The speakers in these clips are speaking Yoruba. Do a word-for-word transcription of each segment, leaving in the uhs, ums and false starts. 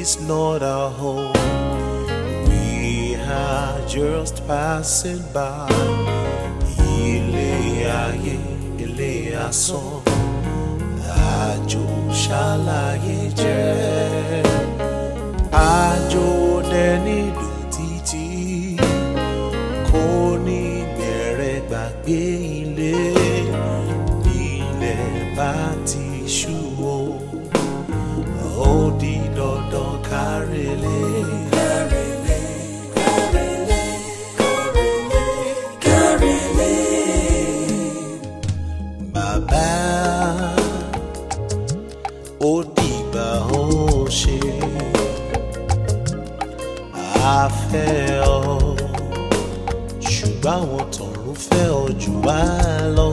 is not our home. We are just passing by. Ilé ayé, ilé asán, àjò ṣàlàyé jẹ́. Àjò dẹni dùn títí, kò ní bẹ̀rẹ̀ gbàgbé ilé. Ilẹ̀ bá ti ṣú o, ó di dandan kárelé. Kárelé, kárelé, kárelé, kárelé. Bàbá, ó dìgbà ó ṣe. A fẹ́ ọ, ṣùgbọ́n àwọn tọ̀run fẹ́ ọ jù wá lọ.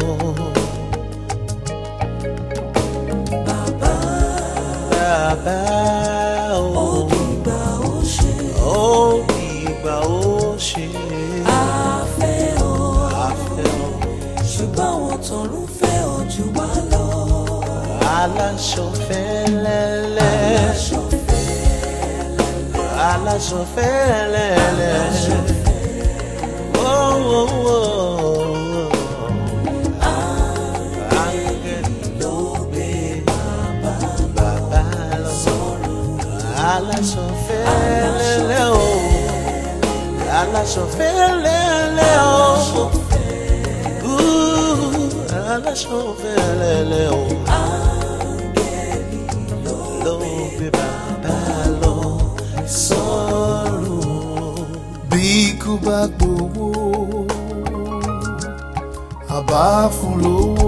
Bàbá, Bàbá, ó dìgbà ó ṣe. ó dìgbà ó ṣe. A fẹ́ ọ, A fẹ́ ọ, ṣùgbọ́n àwọn tọ̀run fẹ́ ọ jù wá lọ. aláṣọ fẹ́lẹ́lẹ́. Aṣọ Aláṣọ fẹ́lẹ́lẹ́. Oh, oh, oh. Áńgẹ́lì ló gbé bàbá lọ. Aláṣọ fẹ́lẹ́lẹ́ o. Aláṣọ fẹ́lẹ́lẹ́ o. Ooh, aláṣọ fẹ́lẹ́lẹ́ o. Ló gbé bàbá lọ sọ́run. Bí ikú bá gbowó, àbá fún lówó.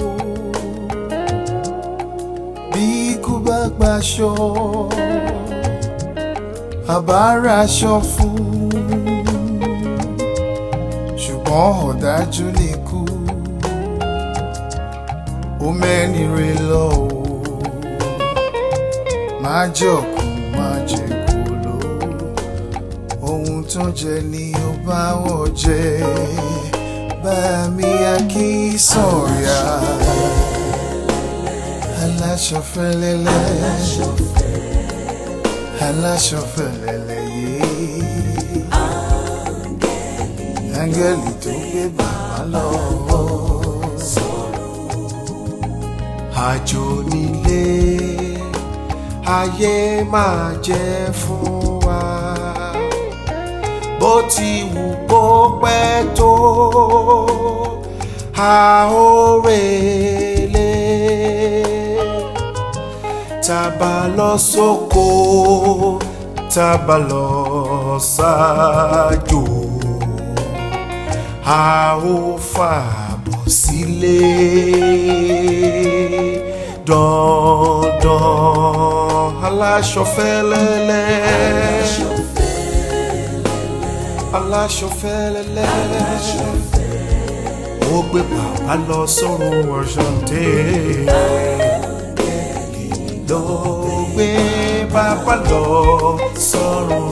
Bí ikú bá gbaṣọ, àbá raṣọ fún. Ṣùgbọ́n ọ̀dájú nikú, ó mẹ́ni re lọ o. Má jọ̀kún, má jẹ kóló. Ohun tó jẹ ni ó bá wọ̀ jẹ. Bá mi Akínsànyà. Aláṣọ fẹ́lẹ́lẹ́. Aláṣọ fẹ́lẹ́lẹ́ yé. Áńgẹ́lì tó gbé bàbá lọ. Àjò nílé ayé máa jẹ́ fún wa. Bó ti wù kó pẹ́ tó, a ó relé. Tá bá lọ sóko, tá bá lọ sájò, a ó fàbọ̀ sílé. Dandan aláṣọ fẹ́lẹ́lẹ́. Aláṣọ fẹ́lẹ́lẹ́. Ó gbé bàbá lọ sọ́run ọ̀ṣọ́ntẹ́. Ló gbé bàbá lọ sọ́run.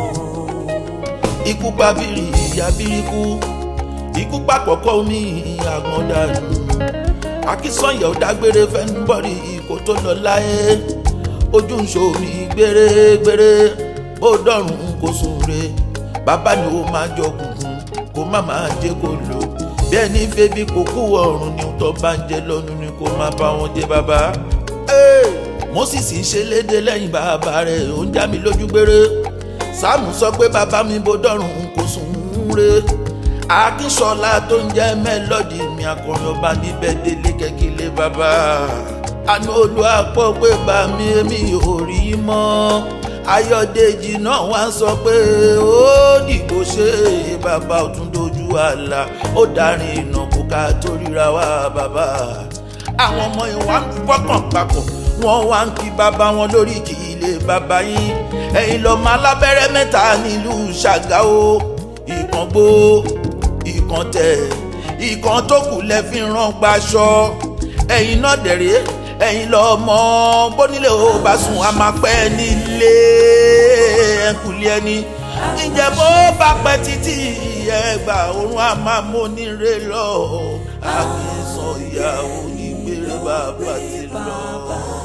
Ikú pa bìrì ìyá bíríkú. Ikú pa kọ̀kọ́ omi àgbọ̀n dànù. Akínsànyà ò dágbére fẹ́nubọ́dì kó tó lọ láyé. Ojú ń ṣomi gbérégbéré, bó dọ̀rùn kó sùn re. Bàbá ni ó máa jọ kùnkùn, kó má máa jẹ́ kó lò. Bí ẹni febi kò kú ọ̀run ni tó bá ń jẹ lọ́nu ni kó má bá wọn jẹ bàbá. Mósìs ń ṣe léde lẹ́yìn bàbá rẹ̀, ó ń já mi lójú gbére. Sáàmù sọ pé bàbá mi bó dọ̀rùn kó sùn re. Akínsọlá tó ń jẹ́ mélòdì mi akọrin ọba níbẹ̀ délé kẹ́kílé bàbá. Àná Olúwapọ̀ pé bá mi èmi ò rí mọ́. Ayọ̀dèjì náà wá sọ pé ó dìgbò ṣe bàbá ó tún dojú àlà. Ó darin ìnàkó ká tó ríra wá bàbá. Àwọn ọmọ ìwà ń fọkàn papọ̀, wọ́n wá ń kí bàbá wọn lórí kí ilé bàbá yín. Ẹ̀yin lọ́mọ alábẹ́rẹ́ mẹ́ta nílùú Ṣàgáó. Ìkan gbó, ìkan tẹ̀, ìkan tó kù lẹ fi rán gbaṣọ. Ẹ̀yin náà dẹ̀rẹ́, ẹ̀yin lọ́mọ bónílé ò bá sùn a máa pẹ́ nílé ẹ̀kúlé ẹni. Ǹjẹ́ bó bá pẹ́ títí ẹgbà òun a máa móníre lọ. Akínsànyà ìgbéró bàbá ti lọ.